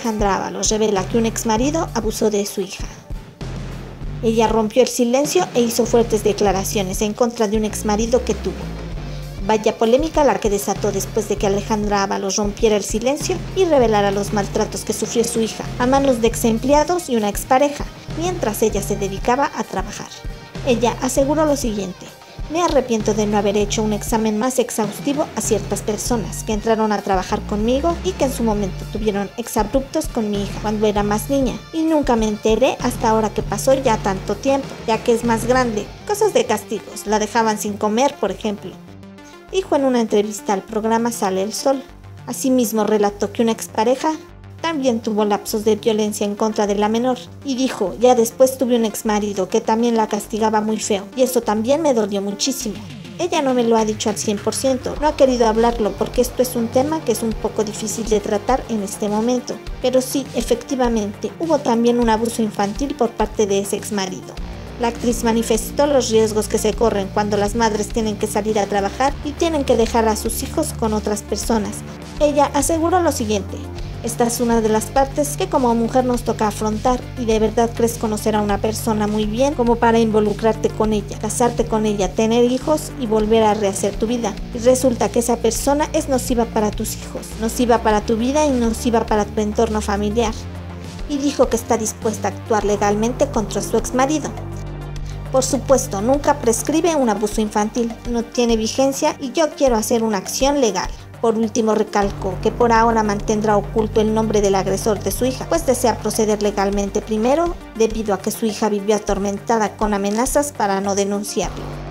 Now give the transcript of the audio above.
Alejandra Ábalos revela que un exmarido abusó de su hija. Ella rompió el silencio e hizo fuertes declaraciones en contra de un exmarido que tuvo. Vaya polémica la que desató después de que Alejandra Ábalos rompiera el silencio y revelara los maltratos que sufrió su hija a manos de ex empleados y una expareja, mientras ella se dedicaba a trabajar. Ella aseguró lo siguiente: me arrepiento de no haber hecho un examen más exhaustivo a ciertas personas que entraron a trabajar conmigo y que en su momento tuvieron exabruptos con mi hija cuando era más niña, y nunca me enteré hasta ahora que pasó ya tanto tiempo, ya que es más grande. Cosas de castigos, la dejaban sin comer, por ejemplo. Dijo en una entrevista al programa Sale el Sol. Asimismo relató que una expareja también tuvo lapsos de violencia en contra de la menor, y dijo: ya después tuve un exmarido que también la castigaba muy feo, y eso también me dolió muchísimo. Ella no me lo ha dicho al 100%, no ha querido hablarlo porque esto es un tema que es un poco difícil de tratar en este momento, pero sí, efectivamente, hubo también un abuso infantil por parte de ese exmarido. La actriz manifestó los riesgos que se corren cuando las madres tienen que salir a trabajar y tienen que dejar a sus hijos con otras personas. Ella aseguró lo siguiente: esta es una de las partes que como mujer nos toca afrontar, y de verdad crees conocer a una persona muy bien como para involucrarte con ella, casarte con ella, tener hijos y volver a rehacer tu vida. Y resulta que esa persona es nociva para tus hijos, nociva para tu vida y nociva para tu entorno familiar. Y dijo que está dispuesta a actuar legalmente contra su exmarido. Por supuesto, nunca prescribe un abuso infantil, no tiene vigencia y yo quiero hacer una acción legal. Por último, recalcó que por ahora mantendrá oculto el nombre del agresor de su hija, pues desea proceder legalmente primero, debido a que su hija vivió atormentada con amenazas para no denunciarlo.